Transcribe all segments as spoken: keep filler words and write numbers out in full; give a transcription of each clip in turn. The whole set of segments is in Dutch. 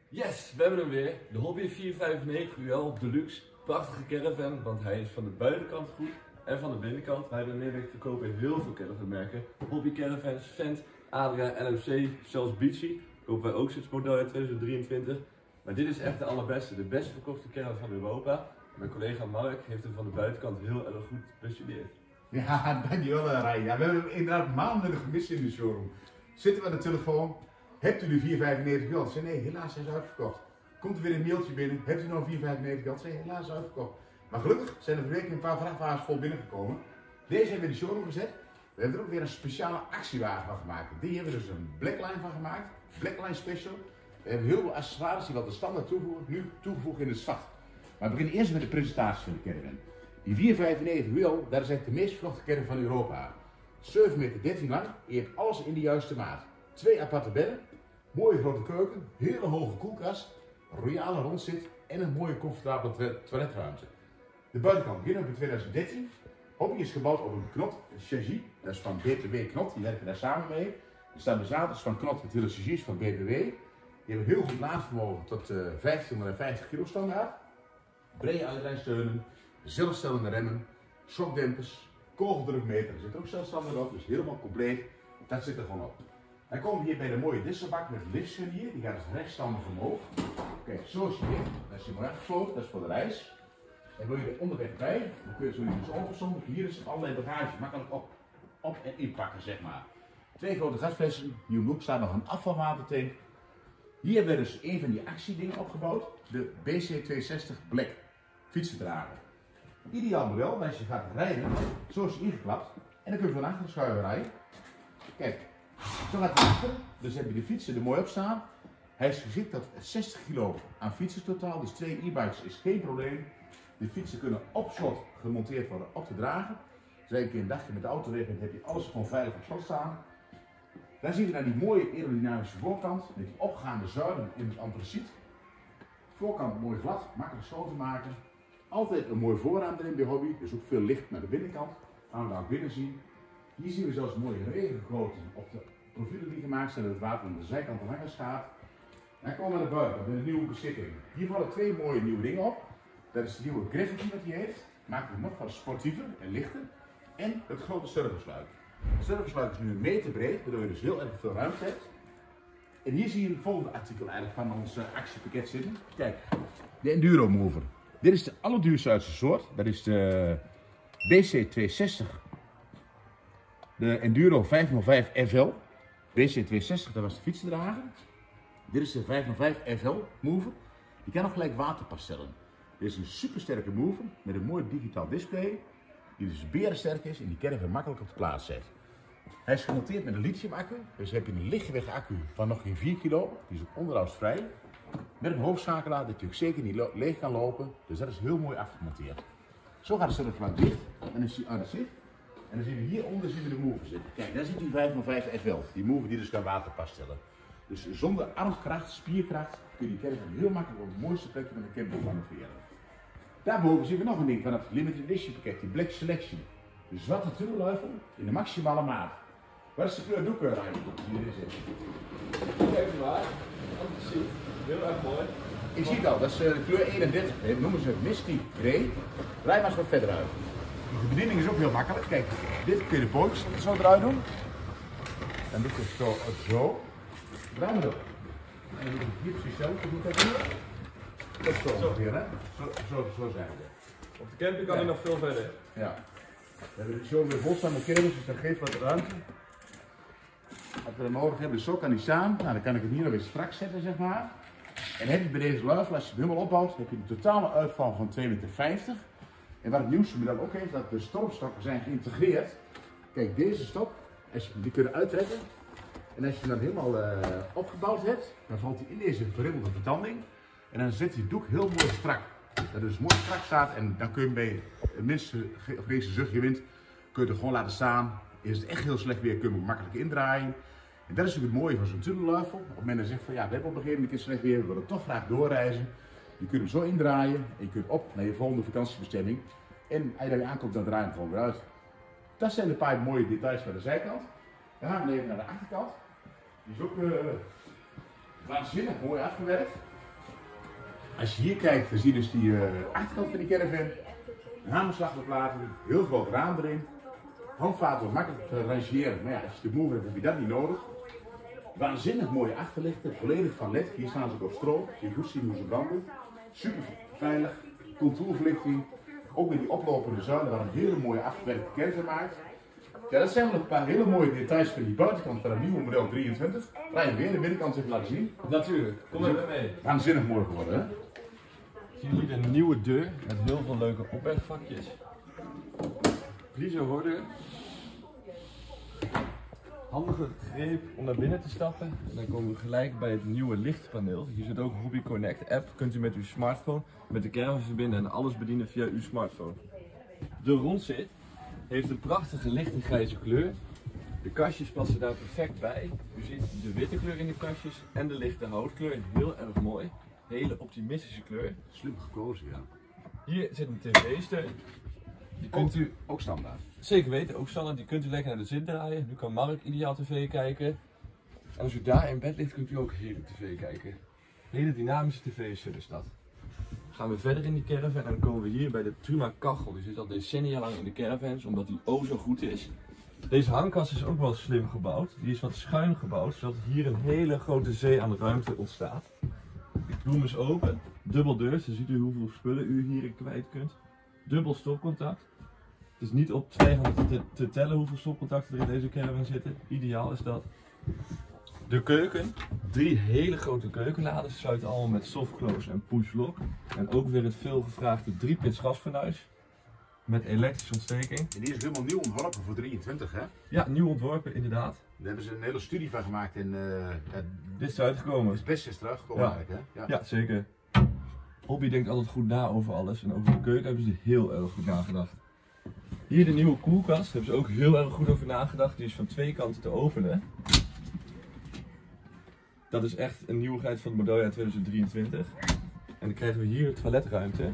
Yes, we hebben hem weer. De Hobby vier vijfennegentig U L Deluxe. Prachtige caravan, want hij is van de buitenkant goed en van de binnenkant. Wij hebben in Nederland verkopen heel veel caravanmerken. Hobby Caravans, Fendt, Adria, L M C, zelfs Beachy. Kopen wij ook sinds model tweeduizend drieëntwintig. Maar dit is echt de allerbeste, de best verkochte caravan van Europa. Mijn collega Mark heeft hem van de buitenkant heel erg goed bestudeerd. Ja, dankjewel Rijn. Ja, we hebben inderdaad maanden gemist in de showroom. Zitten we aan de telefoon. Hebt u de vier vijfennegentig gehad? Zei nee, helaas hij is uitverkocht. Komt er weer een mailtje binnen. Hebt u nou vier vijfennegentig gehad? Zei helaas uitverkocht. Maar gelukkig zijn er vanwege een paar vrachtwagens vol binnengekomen. Deze hebben we in de showroom gezet. We hebben er ook weer een speciale actiewagen van gemaakt. Die hebben we dus een Blackline van gemaakt. Blackline Special. We hebben heel veel accessoires die wat de standaard toevoegen, nu toegevoegd in het zwart. Maar we beginnen eerst met de presentatie van de caravan. Die vier vijfennegentig U L, dat is echt de meest verkochte caravan van Europa. zeven meter dertien lang. Je hebt alles in de juiste maat. Twee aparte bedden. Mooie grote keuken, hele hoge koelkast, royale rondzit en een mooie comfortabele toiletruimte. De buitenkant beginnen we in tweeduizend dertien. Hobby is gebouwd op een Knot chassis, dat is van B T W Knot, die werken daar samen mee. Er staan de zadels van Knot met hele chassis van B T W. Die hebben heel goed laadvermogen tot uh, vijftienhonderdvijftig kilo standaard. Brede uitrijsteunen, zelfstellende remmen, shockdempers, kogeldrukmeter, er zit ook zelfstandig op, dus helemaal compleet. Dat zit er gewoon op. Dan komen we hier bij de mooie disselbak met liftscharnier, die gaat dus rechtstandig omhoog. Kijk, zo is je licht, dat is je mooi afgesloten, dat is voor de reis. En wil je er onderweg bij, dan kun je zo dus openzommen. Hier is allerlei bagage makkelijk op, op en inpakken, zeg maar. Twee grote gasflessen, nieuw look, staat nog een afvalwatertank. Hier hebben we dus een van die actiedingen opgebouwd, de B C tweehonderdzestig Black fietsendrager. Ideaal model, als je gaat rijden, zo is hij ingeklapt. En dan kun je van achter schuiven rijden. Kijk. Zo gaat hij achter, dus heb je de fietsen er mooi op staan. Hij is geschikt tot zestig kilo aan fietsen totaal, dus twee e-bikes is geen probleem. De fietsen kunnen op slot gemonteerd worden op de drager. Dus als je een keer een dagje met de auto weg bent, heb je alles gewoon veilig op slot staan. Dan zien we naar die mooie aerodynamische voorkant met die opgaande zuilen in het antraciet. Voorkant mooi glad, makkelijk schoon te maken. Altijd een mooi voorraam erin bij Hobby, dus ook veel licht naar de binnenkant. Gaan we daar ook binnen zien. Hier zien we zelfs mooie regengoten op de profielen die gemaakt zijn, dat het water aan de zijkant langs gaat. Dan komen we naar de buitenkant met een nieuwe beschikking. Hier vallen twee mooie nieuwe dingen op. Dat is de nieuwe Gravity wat hij heeft. Maakt het nog wat sportiever en lichter. En het grote surfersluik. Het surfersluik is nu een meter breed, waardoor je dus heel erg veel ruimte hebt. En hier zie je het volgende artikel eigenlijk van ons actiepakket zitten. Kijk, de Enduro Mover. Dit is de allerduurste uit zijn soort. Dat is de B C tweehonderdzestig. De Enduro vijfhonderdvijf F L, B C tweehonderdzestig, dat was de fietsendrager. Dit is de vijfhonderdvijf F L mover. Die kan ook gelijk waterpas stellen. Dit is een supersterke mover met een mooi digitaal display. Die dus berensterk is en die caravan makkelijk op de plaats zet. Hij is gemonteerd met een lithium accu. Dus heb je een lichtgewicht accu van nog geen vier kilo. Die is ook onderhoudsvrij. Met een hoofdschakelaar dat je ook zeker niet leeg kan lopen. Dus dat is heel mooi afgemonteerd. Zo gaat de surfplank dicht. En is hij aan de zicht. En dan zien we hieronder zien we de mover zitten. Kijk, daar zit die vijfhonderdvijf F L. Die mover die dus kan waterpas stellen. Dus zonder armkracht, spierkracht kun je die caravan heel makkelijk op het mooiste plekje met een camper manoeuvreren. Daarboven zien we nog een ding van het Limited Edition pakket, die Black Selection. De zwarte tunnelluifel in de maximale maat. Wat is de kleur doek, Rijn, die erin zit? Even waar, antraciet, heel erg mooi. Ik zie het al, dat is de kleur eenendertig. Dat noemen ze Misty Grey. Rij maar eens wat verder uit. De bediening is ook heel makkelijk. Kijk, dit kun je de pootjes zo eruit doen. Dan doe ik het zo. zo. Draai maar door. En dan doe ik het hier precies zelf. Doe dat hier. Dat is zo ongeveer, hè? Zo, zo, zo zijn we. Op de camping kan hij ja. nog veel verder. Ja. We hebben zo weer vol staan met kermis, dus dat geeft wat ruimte. Als we dat nodig hebben, zo kan hij staan. Nou, dan kan ik het hier nog weer strak zetten, zeg maar. En heb je bij deze luifel, als je het helemaal opbouwt, heb je een totale uitval van twee meter vijftig. En wat het nieuwste model ook heeft, dat de stropstokken zijn geïntegreerd. Kijk, deze stok, als je die kunnen uittrekken. En als je hem dan helemaal uh, opgebouwd hebt, dan valt hij in deze verribbelde vertanding. En dan zit die doek heel mooi strak. Dat het dus mooi strak staat en dan kun je bij het minste vreemde zuchtje wind, kun je het gewoon laten staan. Is het echt heel slecht weer, kun je hem makkelijk indraaien. En dat is natuurlijk het mooie van zo'n tunnelluifel. Op het moment dat je zegt van ja, we hebben op een gegeven moment slecht weer, we willen toch graag doorreizen. Je kunt hem zo indraaien en je kunt op naar je volgende vakantiebestemming. En als je daar weer aankomt, dan draai je hem gewoon weer uit. Dat zijn een paar mooie details van de zijkant. Dan gaan we even naar de achterkant. Die is ook uh, waanzinnig mooi afgewerkt. Als je hier kijkt, dan zie je dus die uh, achterkant van die caravan. Een hamerslagbeplating, heel groot raam erin. Handvaten wordt makkelijk te rangeren, maar ja, als je de move hebt, heb je dat niet nodig. Waanzinnig mooie achterlichten, volledig van led. Hier staan ze ook op stro, je goed zien hoe ze branden. Super veilig, contourverlichting. Ook met die oplopende zuilen waar een hele mooie afgewerkte caravan maakt. Ja, dat zijn wel een paar hele mooie details van die buitenkant van het nieuwe model drieëntwintig. Rijn weer de binnenkant even laten zien. Natuurlijk, kom even mee. Waanzinnig mooi geworden, hè? Zien jullie de nieuwe deur met heel veel leuke opbergvakjes. Vliezenhorder. Handige greep om naar binnen te stappen. En dan komen we gelijk bij het nieuwe lichtpaneel. Hier zit ook Hobby Connect app. Kunt u met uw smartphone met de caravan verbinden en alles bedienen via uw smartphone. De rondzit heeft een prachtige lichte grijze kleur. De kastjes passen daar perfect bij. U ziet de witte kleur in de kastjes en de lichte houtkleur. Heel erg mooi. Hele optimistische kleur. Slim gekozen, ja. Hier zit een tv-steun. Die kunt u ook standaard. Zeker weten, ook standaard. Die kunt u lekker naar de zin draaien. Nu kan Mark ideaal tv kijken. En als u daar in bed ligt, kunt u ook heerlijk tv kijken. Hele dynamische tv's is dat. Gaan we verder in die caravan en dan komen we hier bij de Truma kachel. Die zit al decennia lang in de caravans, omdat die o zo goed is. Deze hangkast is ook wel slim gebouwd. Die is wat schuin gebouwd, zodat hier een hele grote zee aan ruimte ontstaat. Ik doe hem eens open. Dubbel deur, dan ziet u hoeveel spullen u hierin kwijt kunt. Dubbel stopcontact. Het is niet op twee handen te, te tellen hoeveel stopcontacten er in deze caravan zitten. Ideaal is dat. De keuken. Drie hele grote keukenladers. Sluiten allemaal met softclose en push-lock. En ook weer het veelgevraagde drie-pits gasfornuis. Met elektrische ontsteking. En die is helemaal nieuw ontworpen voor drieëntwintig, hè? Ja, nieuw ontworpen inderdaad. Daar hebben ze een hele studie van gemaakt en uh, ja, dit is uitgekomen. Het is best is teruggekomen ja. eigenlijk, hè? Ja. ja, zeker. Hobby denkt altijd goed na over alles. En over de keuken hebben ze heel erg goed nagedacht. Hier de nieuwe koelkast. Daar hebben ze ook heel erg goed over nagedacht. Die is van twee kanten te openen. Dat is echt een nieuwigheid van het modeljaar tweeduizend drieëntwintig. En dan krijgen we hier de toiletruimte.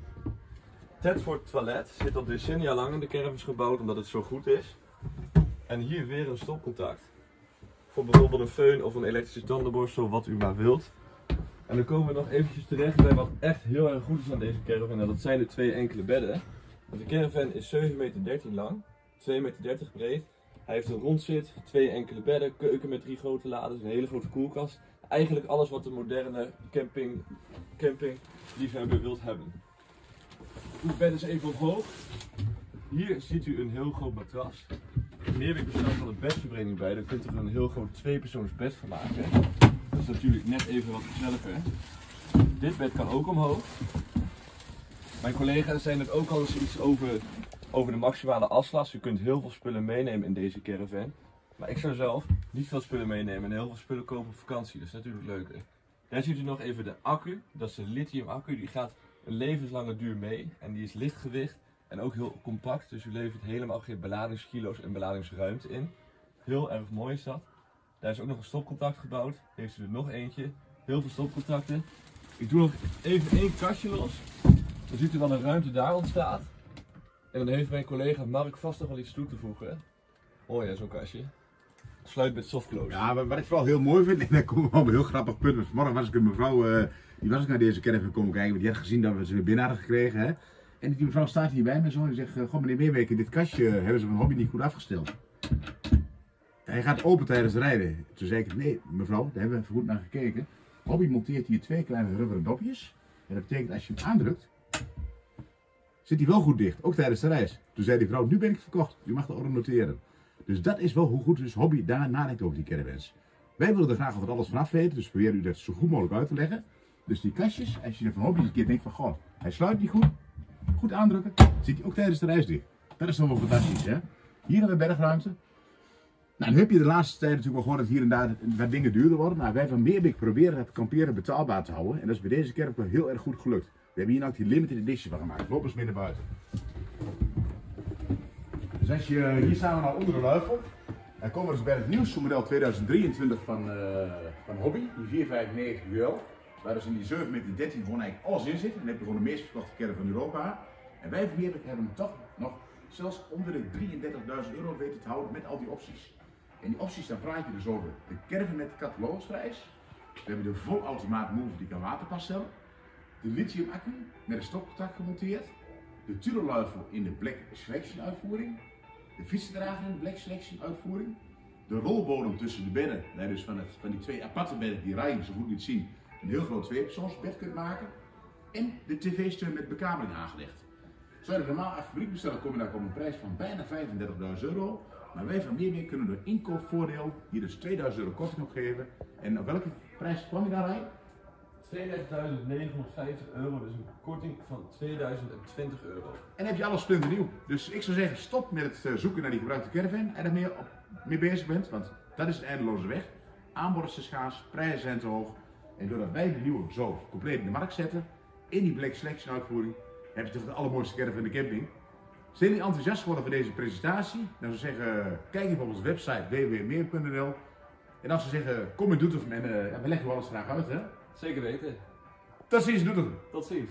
Tedford toilet zit al decennia lang in de caravans gebouwd omdat het zo goed is. En hier weer een stopcontact. Voor bijvoorbeeld een föhn of een elektrische tandenborstel, wat u maar wilt. En dan komen we nog eventjes terecht bij wat echt heel erg goed is aan deze caravan. En dat zijn de twee enkele bedden. Want de caravan is zeven meter dertien lang, twee meter dertig breed. Hij heeft een rondzit, twee enkele bedden, keuken met drie grote laders, een hele grote koelkast. Eigenlijk alles wat de moderne camping, camping liefhebber wilt hebben. Het bed is even omhoog. Hier ziet u een heel groot matras. Wanneer ik bestel van de bedverbreding bij, dan kunt u er een heel groot tweepersoons bed van maken. Dat is natuurlijk net even wat gezelliger. Dit bed kan ook omhoog. Mijn collega's zijn het ook al eens iets over, over de maximale aslast. U kunt heel veel spullen meenemen in deze caravan. Maar ik zou zelf niet veel spullen meenemen en heel veel spullen kopen op vakantie. Dat is natuurlijk leuker. Daar ziet u nog even de accu. Dat is een lithium accu. Die gaat een levenslange duur mee. En die is lichtgewicht en ook heel compact. Dus u levert helemaal geen beladingskilo's en beladingsruimte in. Heel erg mooi is dat. Daar is ook nog een stopcontact gebouwd. Heeft u er nog eentje. Heel veel stopcontacten. Ik doe nog even één kastje los. Dan ziet u wel een ruimte daar ontstaat. En dan heeft mijn collega Mark vast nog wel iets toe te voegen. Oh ja, zo'n kastje. Sluit met softclose. Ja, maar wat ik vooral heel mooi vind, en daar komt wel een heel grappig punt. Vanmorgen was ik een mevrouw, uh, die was ik naar deze caravan komen kijken, want die had gezien dat we ze weer binnen hadden gekregen. Hè? En die mevrouw staat hier bij me zo en die zegt, uh, goh meneer Meerweken, dit kastje hebben ze van Hobby niet goed afgesteld. Hij gaat open tijdens het rijden. Toen zei ik, nee mevrouw, daar hebben we even goed naar gekeken. Hobby monteert hier twee kleine rubberen dopjes. En dat betekent als je hem aandrukt, zit hij wel goed dicht, ook tijdens de reis. Toen zei die vrouw, nu ben ik verkocht, u mag de orde noteren. Dus dat is wel hoe goed dus Hobby daar nadenkt over die caravans. Wij willen er graag altijd alles vanaf weten, dus proberen u dat zo goed mogelijk uit te leggen. Dus die kastjes, als je er van Hobby eens een keer denkt van, goh, hij sluit niet goed, goed aandrukken, zit hij ook tijdens de reis dicht. Dat is dan wel fantastisch, hè. Hier hebben we bergruimte. Nou, nu heb je de laatste tijd natuurlijk wel gehoord dat hier en daar wat dingen duurder worden. Nou, wij van Meerbeek proberen het kamperen betaalbaar te houden. En dat is bij deze caravan wel heel erg goed gelukt. We hebben hier nou die limited edition van gemaakt. Loop eens mee naar buiten. Dus als je, hier staan we nou onder de luifel. Dan komen we dus bij het nieuwste model tweeduizend drieëntwintig van, uh, van Hobby, die vierhonderdvijfennegentig U L. Waar dus in die zeven meter dertien gewoon eigenlijk alles in zit. En dan heb je gewoon de meest verkochte caravan van Europa. En wij van Meerbeek hebben hem toch nog zelfs onder de drieëndertigduizend euro weten te houden met al die opties. En die opties, dan praat je dus over de caravan met catalogusprijs. We hebben de volautomaat move die kan waterpas stellen. de lithium accu met een stopcontact gemonteerd, de tureluifel in de Black Selection uitvoering, de fietsendrager in de Black Selection uitvoering, de rolbodem tussen de bedden, waar je dus van, het, van die twee aparte bedden die Ryan zo goed niet zien, een heel groot tweepersoonsbed kunt maken en de tv-steun met bekabeling aangelegd. Zou je er normaal aan fabriek bestellen, kom je daar op een prijs van bijna vijfendertigduizend euro. Maar wij van Meermeer kunnen door inkoopvoordeel hier dus tweeduizend euro korting op geven. En op welke prijs kwam je daar, Ryan? tweeëndertigduizend negenhonderdvijftig euro, dus een korting van tweeduizend twintig euro. En heb je alles splinternieuw. Dus ik zou zeggen, stop met het zoeken naar die gebruikte caravan en er meer op, mee bezig bent, want dat is een eindeloze weg. Aanbod is te schaars, prijzen zijn te hoog. En doordat wij de nieuwe zo compleet in de markt zetten, in die Black Selection uitvoering, heb je toch de allermooiste caravan in de camping. Zijn jullie enthousiast geworden voor deze presentatie? Dan zou ik zeggen, kijk even op onze website w w w punt meer punt n l. En als ze zeggen, kom in Doetinchem en uh, ja, we leggen wel alles graag uit, hè? Zeker weten. Tot ziens, Doetinchem. Tot ziens.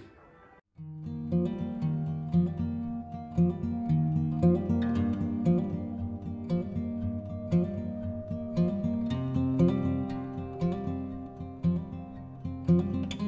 Thank you.